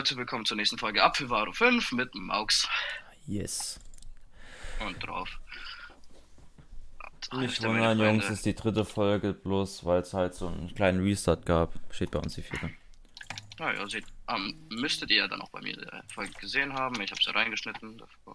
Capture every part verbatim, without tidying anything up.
Leute, willkommen zur nächsten Folge Apfelwaro fünf mit Maux. Yes. Und drauf. Nicht wundern, Jungs, ist die dritte Folge, bloß weil es halt so einen kleinen Restart gab. Steht bei uns die vierte. Naja, seht, ähm, müsstet ihr ja dann auch bei mir die Folge gesehen haben. Ich habe sie reingeschnitten. Davor.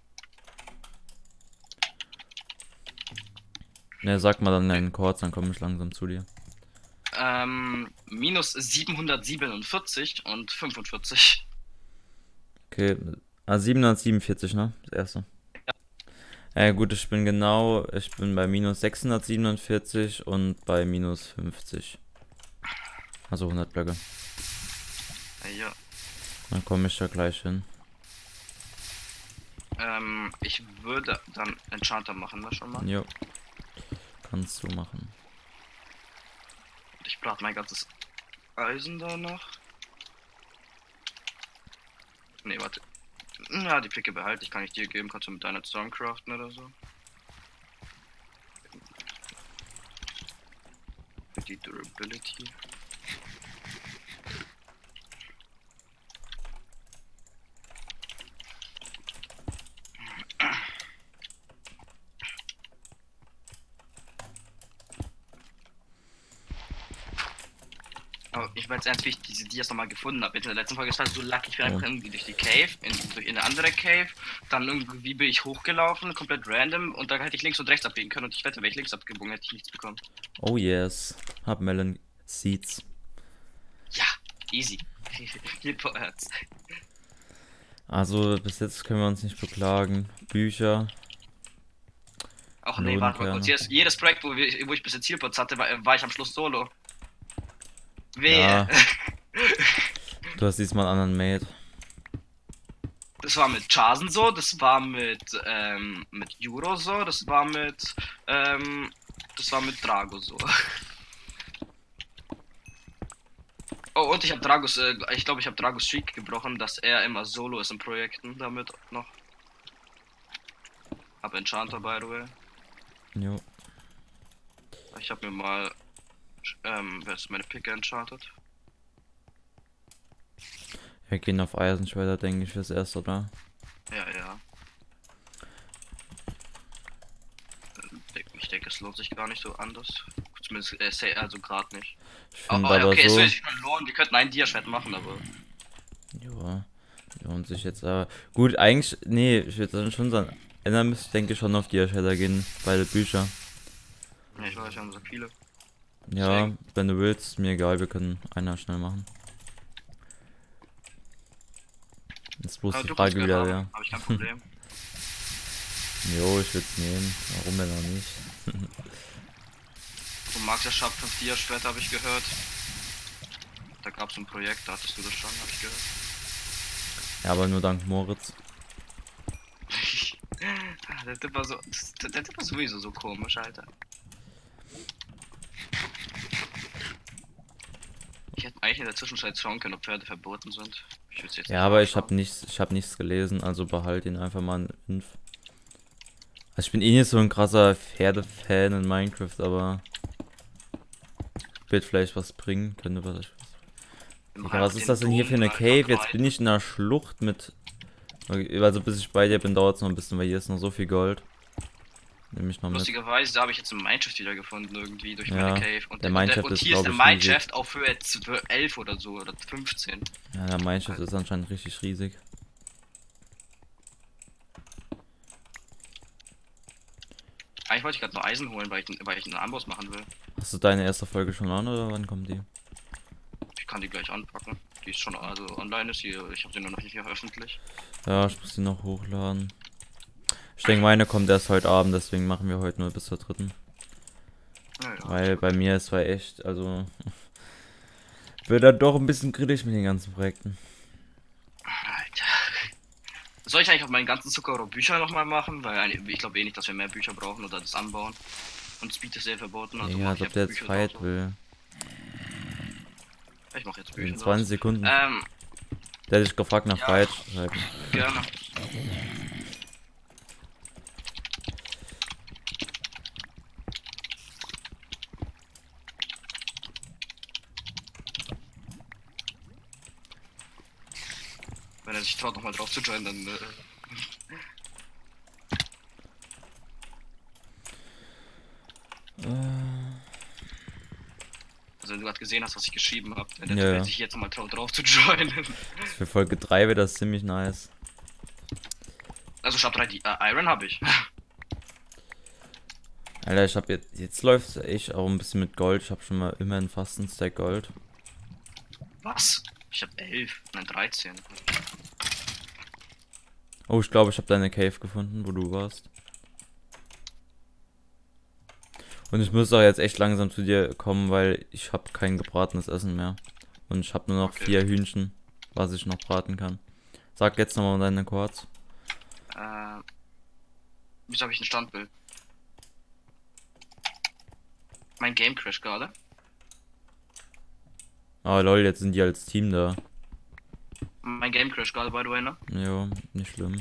Ne, sag mal dann deinen Chords, dann komme ich langsam zu dir. Ähm, minus siebenhundertsiebenundvierzig und fünfundvierzig. Okay, ah, siebenhundertsiebenundvierzig, ne? Das erste. Ja. Äh, gut, ich bin genau, ich bin bei minus sechshundertsiebenundvierzig und bei minus fünfzig. Also hundert Blöcke. Ja. Dann komme ich da gleich hin. Ähm, ich würde dann Enchanter machen, ne, schon mal. Jo. Kannst du machen. Ich brauche mein ganzes Eisen danach. Ne, warte. Ja, die Picke behalte ich, kann ich dir geben, kannst du mit deiner Storm craften oder so. Für die Durability. Aber ich war jetzt ernst, wie ich diese Dias nochmal gefunden habe. In der letzten Folge ist das so lucky, ich bin einfach irgendwie durch die Cave, in, in eine andere Cave, dann irgendwie bin ich hochgelaufen, komplett random, und da hätte ich links und rechts abbiegen können, und ich wette, wäre ich links abgebogen, hätte ich nichts bekommen. Oh yes. Hab Melon Seeds. Ja, easy. Herz. Also bis jetzt können wir uns nicht beklagen. Bücher. Ach nee, warte mal kurz. Jedes, jedes Projekt, wo, wir, wo ich bis jetzt Zielplatz hatte, war, war ich am Schluss solo. Wehe. Ja. Du hast diesmal einen anderen Mate. Das war mit Chasen so, das war mit, ähm, mit Juro so, das war mit, ähm, das war mit Drago so. Oh, und ich habe Dragos, äh, ich glaube, ich habe Dragos Streak gebrochen, dass er immer solo ist in Projekten damit noch. Hab Enchanter, by the way. Jo. Ich habe mir mal, ähm, wer ist meine Picke enchanted? Wir gehen auf Eisenschwerter, denke ich, fürs erste, oder? Ja, ja. Ich denke, es lohnt sich gar nicht so anders. Zumindest, äh, also gerade nicht. Ich Oh, finde oh, aber okay, so... es würde sich schon lohnen, wir könnten einen Dia-Schwert machen, aber... Ja, lohnt sich jetzt aber... Gut, eigentlich... Nee, ich würde dann schon sagen... Ändern müsste ich, denke ich, schon auf Dia-Shader gehen. Beide Bücher. Ja, ich weiß, wir haben so viele. Ja, Deswegen. wenn du willst, mir egal, wir können einer schnell machen. Jetzt bloß die Frage wieder, ja. Hab ich kein Problem. Jo, ich würde es nehmen. Warum denn auch nicht? Du magst ja Sharp fünf Dia-Schwert, habe ich gehört. Da gab es ein Projekt, da hattest du das schon, habe ich gehört. Ja, aber nur dank Moritz. Der Tipp war so, der, der Tipp war sowieso so komisch, Alter. Ich hätte eigentlich in der Zwischenzeit schauen können, ob Pferde verboten sind. Ich jetzt Ja, aber ich habe nichts, ich habe nichts gelesen, also behalt ihn einfach mal in Inf. Also ich bin eh nicht so ein krasser Pferdefan in Minecraft, aber wird vielleicht was bringen, könnte vielleicht was. Digga, was ist das denn hier für eine Cave? Jetzt bin ich in einer Schlucht mit... Also bis ich bei dir bin, dauert es noch ein bisschen, weil hier ist noch so viel Gold. Nämlich noch mit. Lustigerweise, da habe ich jetzt einen Mineshaft wieder gefunden, irgendwie durch Ja, meine Cave. Und der und Mineshaft und ist, hier ist glaub der ich, Mineshaft auf Höhe elf oder so, oder fünfzehn. Ja, der Mineshaft ist anscheinend richtig riesig. Eigentlich wollte ich gerade noch Eisen holen, weil ich, weil ich einen Amboss machen will. Hast du deine erste Folge schon an oder wann kommt die? Ich kann die gleich anpacken. Die ist schon, also online ist hier, ich habe sie nur noch nicht veröffentlicht. Ja, ich muss die noch hochladen. Ich denke, meine kommt erst heute Abend, deswegen machen wir heute nur bis zur dritten. Ja, ja, Weil bei mir ist zwar echt, also wird dann doch ein bisschen kritisch mit den ganzen Projekten. Alter. Soll ich eigentlich auf meinen ganzen Zucker oder Bücher nochmal machen? Weil ich glaube eh nicht, dass wir mehr Bücher brauchen oder das anbauen. Und Speed ist sehr verboten. Also ja, als ob der jetzt Fight will. Ich mach jetzt Bücher. In zwanzig Sekunden. Ähm, der hat dich gefragt nach ja, Fight. Gerne. Wenn er sich traut, nochmal drauf zu joinen, dann. Äh... Also wenn du gerade gesehen hast, was ich geschrieben habe, wenn der Ja, Typ ja. sich jetzt nochmal traut, drauf zu joinen. Für Folge drei wäre das ziemlich nice. Also Shop drei, die äh, Iron habe ich. Alter, ich hab jetzt, jetzt läuft echt auch ein bisschen mit Gold. Ich habe schon mal immerhin fast einen Stack Gold. Was? Ich habe elf, nein dreizehn. Oh, ich glaube, ich habe deine Cave gefunden, wo du warst. Und ich muss auch jetzt echt langsam zu dir kommen, weil ich habe kein gebratenes Essen mehr. Und ich habe nur noch Okay. vier Hühnchen, was ich noch braten kann. Sag jetzt nochmal deine Chords. Äh, wieso habe ich ein Standbild? Mein Game Crash gerade. Ah, lol, jetzt sind die als Team da. Mein Game Crash gerade, by the way, ne? Jo, nicht schlimm.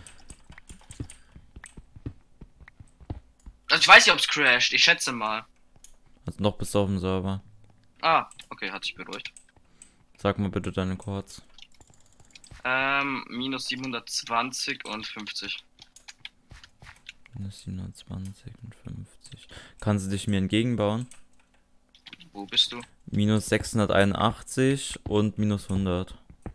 Also ich weiß nicht, ob's crasht, ich schätze mal. Also noch bist du auf dem Server. Ah, okay, hat sich beruhigt. Sag mal bitte deine Chords. Ähm, minus siebenhundertzwanzig und fünfzig. Minus siebenhundertzwanzig und fünfzig. Kannst du dich mir entgegenbauen? Wo bist du? Minus sechshunderteinundachtzig und minus hundert.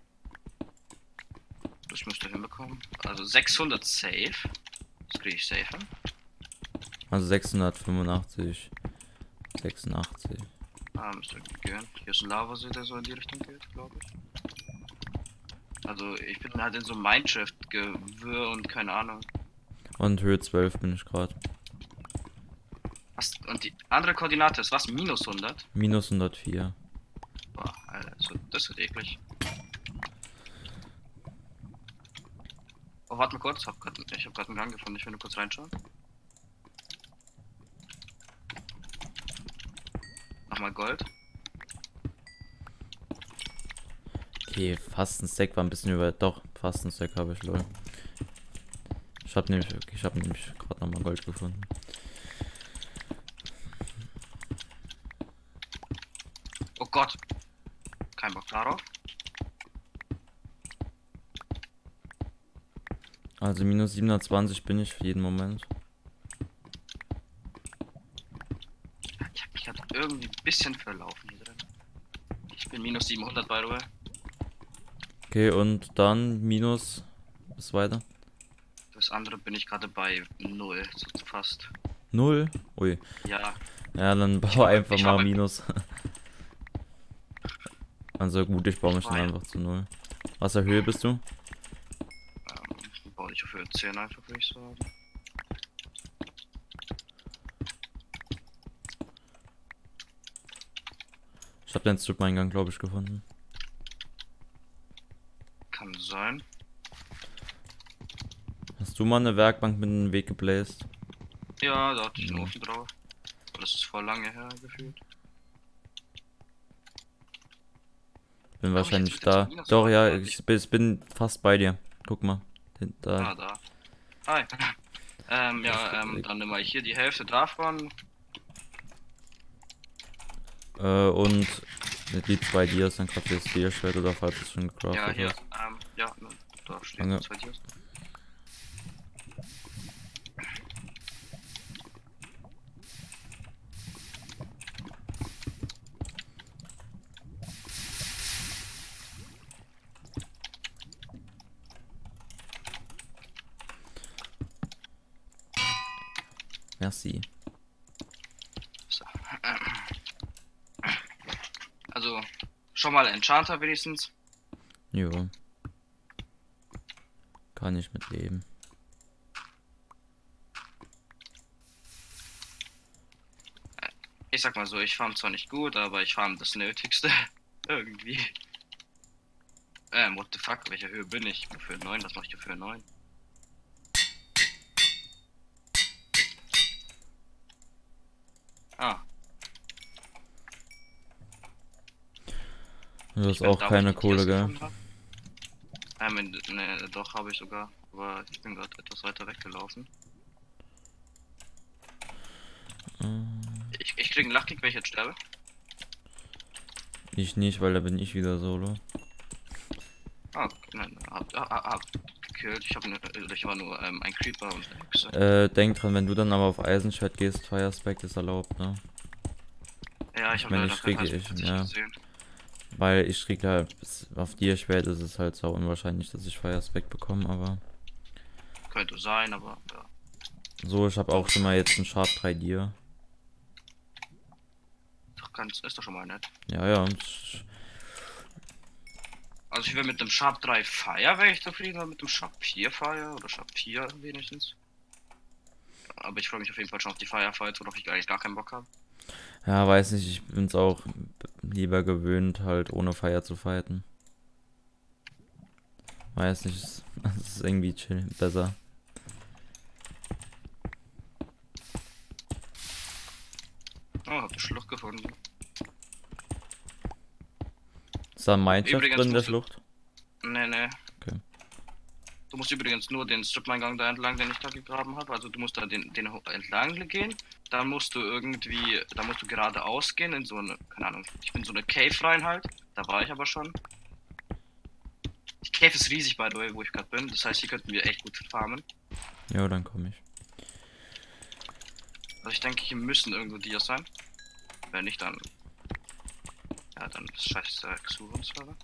Das müsste hinbekommen. Also sechshundert safe. Das kriege ich safe hin. Also sechshundertfünfundachtzig. sechsundachtzig. Ah, müsste gehen. Hier ist ein Lavasee, der so in die Richtung geht, glaube ich. Also ich bin halt in so einem Mindshift-Gewirr und keine Ahnung. Und Höhe zwölf bin ich gerade. Was? Und die andere Koordinate ist was? Minus hundert? Minus hundertvier. Boah, Alter, das wird, das wird eklig. Oh, warte mal kurz. Hab grad, ich habe gerade einen Gang gefunden. Ich will nur kurz reinschauen. Nochmal Gold. Okay, fast ein Stack war ein bisschen über. Doch, fast ein Stack habe ich, lol. Ich habe nämlich, ich habe nämlich gerade nochmal Gold gefunden. Oh Gott. Kein Bock darauf. Also minus siebenhundertzwanzig bin ich für jeden Moment. Ich hab mich gerade irgendwie ein bisschen verlaufen hier drin. Ich bin minus siebenhundert, by the way. Okay, und dann minus. Was weiter? Das andere bin ich gerade bei null, so fast. Null? Ui. Ja. Ja, dann Ich bau war- einfach ich war mal bei- Minus. Also gut, ich baue mich Ich dann war- einfach zu null. Was für Höhe bist du? Ähm, ich baue nicht auf Höhe zehn einfach, würde ich sagen. Ich habe den Strip-Eingang, glaube ich, gefunden. Kann sein. Hast du mal eine Werkbank mit einem Weg gebläst? Ja, da hatte ich einen Ja. Ofen drauf. Aber das ist voll lange her gefühlt. Bin Komm ich wahrscheinlich jetzt wieder da. zu Minus Doch, oder ja, nicht? ich bin, ich bin fast bei dir. Guck mal. Hin- Da. Ah, da. Hi. ähm, ja, ähm, dann nehme ich hier die Hälfte davon. Äh, und die zwei Dias, dann gerade das Dia-Schwert oder falls es schon gecraftet Ja, hier. hast. Ähm, ja, ne, da steht Danke. zwei Dias. Merci. So. Also, schon mal Enchanter wenigstens. Jo. Kann ich mit leben. Ich sag mal so, ich farm zwar nicht gut, aber ich farm das Nötigste. Irgendwie. Ähm, what the fuck, welche Höhe bin ich? Für neun, was mach ich für neun? Ah, Du hast ich bin auch da, wo keine ich die Kohle, Dias gell? gefunden hab. Ähm, in- ne, doch, habe ich sogar. Aber ich bin gerade etwas weiter weggelaufen. Hm, Ich, ich krieg einen Lachkick, wenn ich jetzt sterbe. Ich nicht, weil da bin ich wieder solo. Ah, Nein, hab, hab, hab gekillt. Ich habe ne, ich war nur ähm, ein Creeper und eine Hexe. Äh, denk dran, wenn du dann aber auf Eisenschwert gehst, Fire Spec ist erlaubt, ne? Ja, ich Ich habe meine, leider ich kein kriege Eisen ich, tatsächlich ja. gesehen. Weil ich krieg halt, bis auf dir Schwert ist es halt so unwahrscheinlich, dass ich Fire Spec bekomme, aber. Könnte sein, aber ja. So, ich habe auch schon mal jetzt ein Sharp drei Dir. Doch ganz, ist doch schon mal nett. Ja, ja. ich- Also ich will mit dem Sharp drei Fire wäre ich zufrieden, aber mit dem Sharp vier Fire oder Sharp vier wenigstens. Aber ich freue mich auf jeden Fall schon auf die Firefights, worauf ich eigentlich gar keinen Bock habe. Ja, weiß nicht, ich bin's auch lieber gewöhnt, halt ohne Fire zu fighten. Weiß nicht, es es ist irgendwie chill, besser. Oh, hab eine Schlucht gefunden. Ist da ein Minecraft Übrigens drin in der musst du- Schlucht? Nee, nee. Okay. Du musst übrigens nur den Strip-Eingang da entlang, den ich da gegraben habe. Also du musst da den, den ho- entlang gehen. Dann musst du irgendwie, da musst du geradeaus gehen in so eine, keine Ahnung, ich bin so eine Cave rein halt. Da war ich aber schon. Die Cave ist riesig, by the way, wo ich gerade bin. Das heißt, hier könnten wir echt gut farmen. Ja, dann komme ich. Also ich denke, hier müssen irgendwo Dias sein. Wenn nicht, dann... Ja, dann ist scheiße Exuren-Server.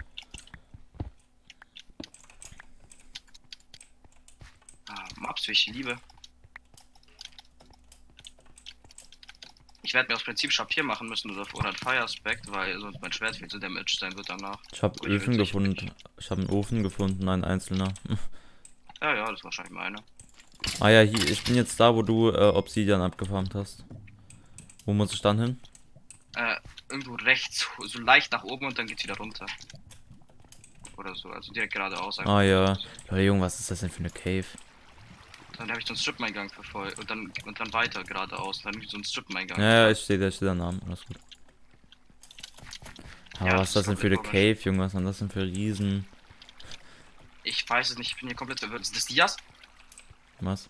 Ah, Maps, wie ich die liebe. Ich werde mir aus Prinzip Sharp vier machen müssen oder, oder ein Fire Aspect, weil sonst mein Schwert viel zu damaged sein wird danach. Ich habe Gut, Öfen ich- gefunden. Ich habe einen Ofen gefunden, ein einzelner. Ja, ja, das ist wahrscheinlich meine. Ah ja, hier, ich bin jetzt da, wo du äh, Obsidian abgefarmt hast. Wo muss ich dann hin? Äh, irgendwo rechts, so leicht nach oben und dann geht's wieder runter. Oder so, also direkt geradeaus. einfach. Ah ja. Leute, Junge, was ist das denn für eine Cave? Dann habe ich so einen Strip-Eingang verfolgt und dann und dann weiter geradeaus, dann so einen Strip-Eingang. Ja, ja, ich stehe da, ich stehe da Namen, alles gut. Aber Ja, was ist das das denn ist für eine komplett Cave, Junge? Was sind das denn für Riesen? Ich weiß es nicht, ich bin hier komplett verwirrt. Ist das Dias? Was?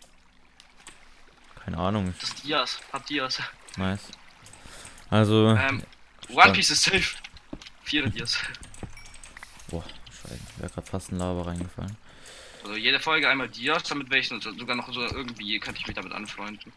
Keine Ahnung, Das ist Dias. Hab Dias. ich, nice. Also, Ähm, One stand- Piece ist safe. Vier Dias. boah, scheiße, wäre gerade fast in Lava reingefallen. Also jede Folge einmal Dias, damit welchen und sogar noch so irgendwie könnte ich mich damit anfreunden.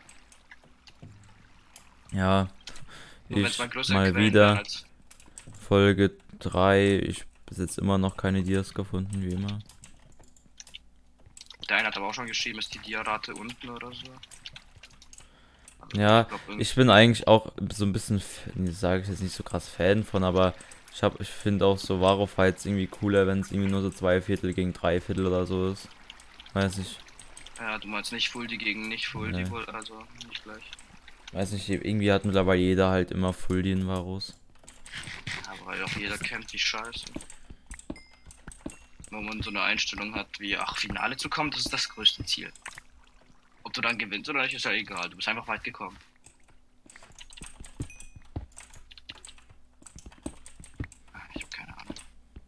Ja, Nur wenn's ich mal größere mal Quellen wieder wären als- Folge drei. Ich bis jetzt immer noch keine Dias gefunden, wie immer. Der eine hat aber auch schon geschrieben, ist die Dia-Rate unten oder so. Also, Ja, glaub, irgendwie- ich bin eigentlich auch so ein bisschen, sage ich jetzt nicht so krass Fan von, aber ich hab, ich finde auch so Varo-Fights irgendwie cooler, wenn es irgendwie nur so zwei Viertel gegen drei Viertel oder so ist. Weiß nicht, Ja, du meinst nicht Full die gegen nicht Full Nee. die wohl, also nicht gleich. weiß nicht, irgendwie hat mittlerweile jeder halt immer Full die in Varos. Aber weil auch jeder kennt die Scheiße. Wenn man so eine Einstellung hat wie, ach, Finale zu kommen, das ist das größte Ziel. Ob du dann gewinnst oder nicht, ist ja egal. Du bist einfach weit gekommen. Ah, ich hab keine Ahnung.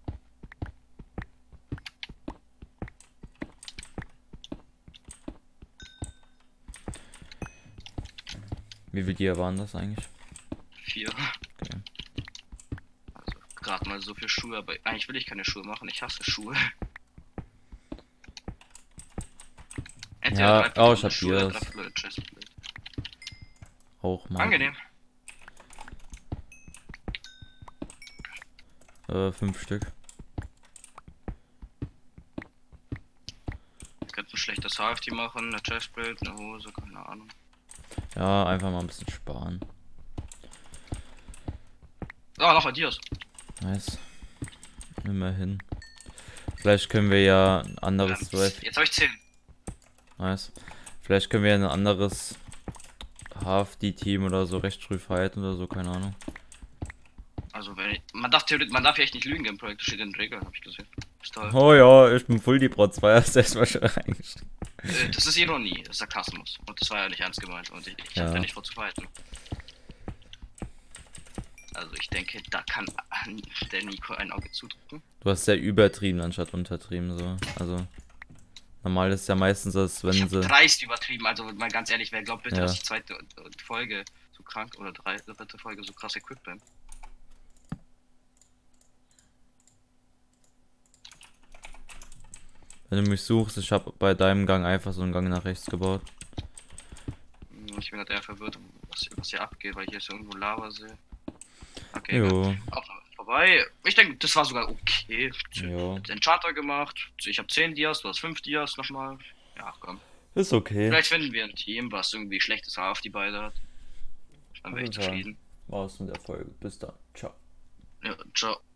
Wie viel Dia waren das eigentlich? Vier. Okay. Also gerade mal so viel Schuhe, aber eigentlich will ich keine Schuhe machen. Ich hasse Schuhe. Ja, dreiviertel oh, ohne ich hab Schuhe, Dias. dreiviertel Chestplate. Auch mal. Angenehm. Äh, fünf Stück. Wir könnten ein schlechtes H F T machen, eine Chestplate, eine Hose, keine Ahnung. Ja, einfach mal ein bisschen sparen. Oh, noch ein Dias. Nice. Immerhin. Vielleicht können wir ja ein anderes Ähm, Drive. jetzt habe ich zehn. Nice. Vielleicht können wir ein anderes H F D-Team oder so recht früh fighten oder so, keine Ahnung. Also wenn ich, man darf theoretisch, man darf ja echt nicht lügen im Projekt, das steht in den Regeln, habe ich gesehen. Ist toll. Oh ja, ich bin Full die Pro zwei, hast du erstmal schon reingeschrieben. Äh, das ist Ironie, das ist Sarkasmus. Und das war ja nicht ernst gemeint und ich, ich Ja. hab ja nicht vor zu fighten. Also ich denke, da kann der Nico ein Auge zudrücken. Du hast ja übertrieben anstatt untertrieben, so. Also, normal ist ja meistens das, Ich wenn hab sie. dreist übertrieben, also mal ganz ehrlich, wer glaubt bitte, Ja. dass ich zweite Folge so krank oder drei, dritte Folge so krass equipped bin? Wenn du mich suchst, ich habe bei deinem Gang einfach so einen Gang nach rechts gebaut. Ich bin halt eher verwirrt, was, was hier abgeht, weil ich hier so irgendwo Lava sehe. Okay, Jo. ne? Auch vorbei. Ich denke, das war sogar okay. Jo. Den Charter gemacht. Ich habe zehn Dias, du hast fünf Dias nochmal. Ja, komm. Ist okay. Vielleicht finden wir ein Team, was irgendwie schlechtes Haar auf die beide hat. Dann wäre ich Okay. zufrieden. War's mit der Folge. Bis dann. Ciao. Ja, ciao.